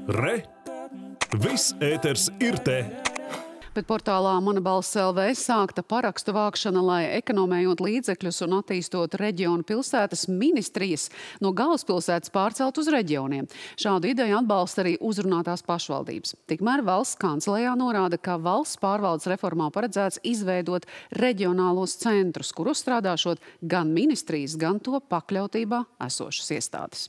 Re! Viss ēters ir te! Bet portālā Mana balss LV sākta parakstu vākšana, lai ekonomējot līdzekļus un attīstot reģionu pilsētas ministrijas no galvaspilsētas pārcelt uz reģioniem. Šādu ideju atbalsta arī uzrunātās pašvaldības. Tikmēr valsts kancelējā norāda, ka valsts pārvaldes reformā paredzēts izveidot reģionālos centrus, kuros strādāšot gan ministrijas, gan to pakļautībā esošas iestādes.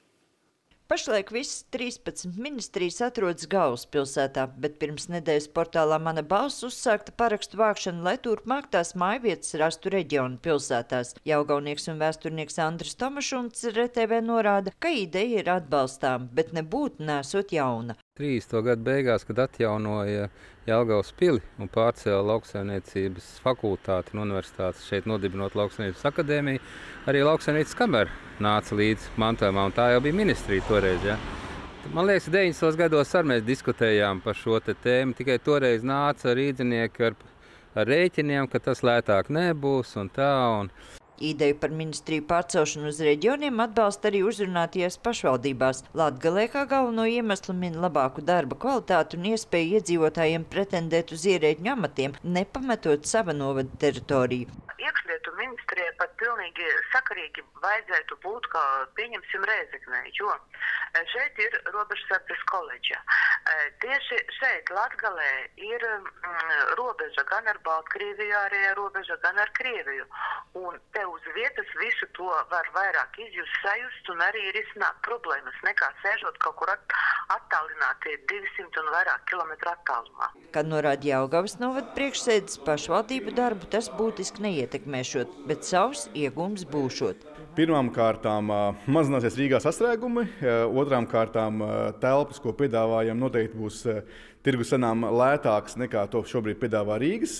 Pašlaik visas 13 ministrijas atrodas galvaspilsētā, bet pirms nedēļas portālā Mana balss uzsākta parakstu vākšana, lai turpmāk tās mājvietas rastu reģionu pilsētās. Jelgavnieks un vēsturnieks Andris Tomašuns RTV norāda, ka ideja ir atbalstām, bet nebūtu nesot jauna. 30. gadu beigās, kad atjaunoja Jelgavas pili un pārcēla lauksaimniecības fakultāti un universitātes šeit nodibinot lauksaimniecības akadēmiju, arī lauksaimniecības kamera nāca līdz mantojumā, un tā jau bija ministrija toreiz. Ja? Man liekas, 90. gados arī mēs diskutējām par šo tēmu, tikai toreiz nāca rīdzinieki ar rēķiniem, ka tas lētāk nebūs un tā. Ideju par ministriju pārcelšanu uz reģioniem atbalsta arī uzrunātajās pašvaldībās. Latgalē kā galveno iemeslu min labāku darba kvalitāti un iespēju iedzīvotājiem pretendēt uz ierēģņu amatiem, nepametot sava novada teritoriju. Iekšlietu ministrijai pat pilnīgi sakarīgi vajadzētu būt, kā pieņemsim Rēzeknē, jo šeit ir robežsardzes koledža. Tieši šeit Latgalē ir robeža gan ar Baltkrieviju, ārējā robeža, gan ar Krieviju. Un te uz vietas visu to var vairāk izjust, sajust un arī risināt problēmas, nekā sēžot kaut kur attālināti 200 un vairāk kilometru attālumā. Kad norāda Jelgavas novada priekšsēdes, pašvaldību darbu tas būtiski neietekmēšot, bet savs iegūms būšot. Pirmām kārtām mazināsies Rīgā sastrēgumi, otrām kārtām telpas, ko piedāvājam, noteikti būs tirgus cenām lētāks nekā to šobrīd piedāvā Rīgas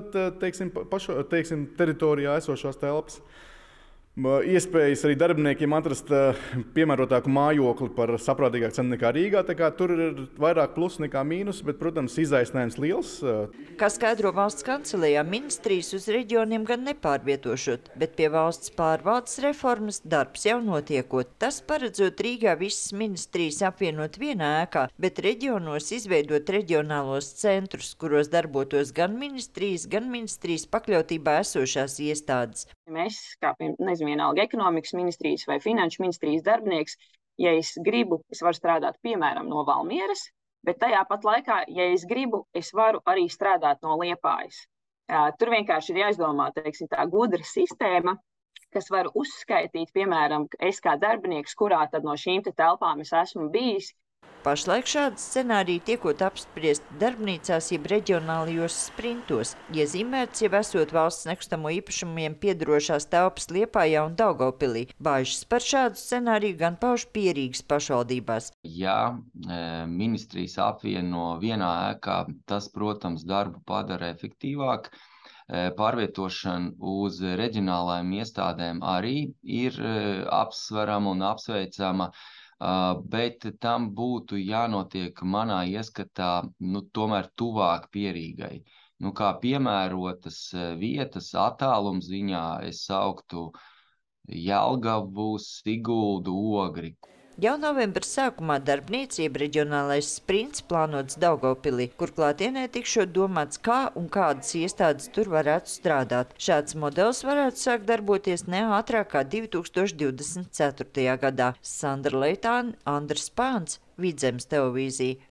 teritorijā esošās telpas. Iespējas arī darbiniekiem atrast piemērotāku mājokli par saprātīgāku cenu nekā Rīgā. Tā kā tur ir vairāk plus nekā mīnus, bet, protams, izaicinājums liels. Kā skaidro valsts kancelējā, ministrijas uz reģioniem gan nepārvietošot, bet pie valsts pārvaldes reformas darbs jau notiekot. Tas paredzot Rīgā visas ministrijas apvienot vienā ēkā, bet reģionos izveidot reģionālos centrus, kuros darbotos gan ministrijas pakļautībā esošās iestādes. Mēs, kā vienalga ekonomikas ministrijas vai finanšu ministrijas darbinieks, ja es gribu, es varu strādāt piemēram no Valmieras, bet tajā pat laikā, ja es gribu, es varu arī strādāt no Liepājas. Tur vienkārši ir jāizdomā, teiksim, tā gudra sistēma, kas var uzskaitīt, piemēram, es kā darbinieks, kurā tad no šīm telpām es esmu bijis. Pašlaik šādi scenāriji tiekot apspriest darbnīcās jeb reģionālajos sprintos, iezīmēts jau esot valsts nekustamo īpašumiem piederošās telpas Liepājā un Daugavpilī. Bāžas par šādu scenāriju gan pauž Pierīgas pašvaldībās. Ja ministrijas apvieno vienā ēkā, tas, protams, darbu padara efektīvāk. Pārvietošana uz reģionālajām iestādēm arī ir apsverama un apsveicama, bet tam būtu jānotiek manā ieskatā tomēr tuvāk Pierīgai. Kā piemērotas vietas attālums ziņā es sauktu Jelgavu, Siguldu, Ogri. Jau novembra sākumā darbnīca jeb reģionālais sprints plānots Daugavpilī, kur klātienē tikšot domāts, kā un kādas iestādes tur varētu strādāt. Šāds modelis varētu sākt darboties ne ātrāk kā 2024. gadā. Sandra Leitāne, Andris Pāns, Vidzemes televīzija.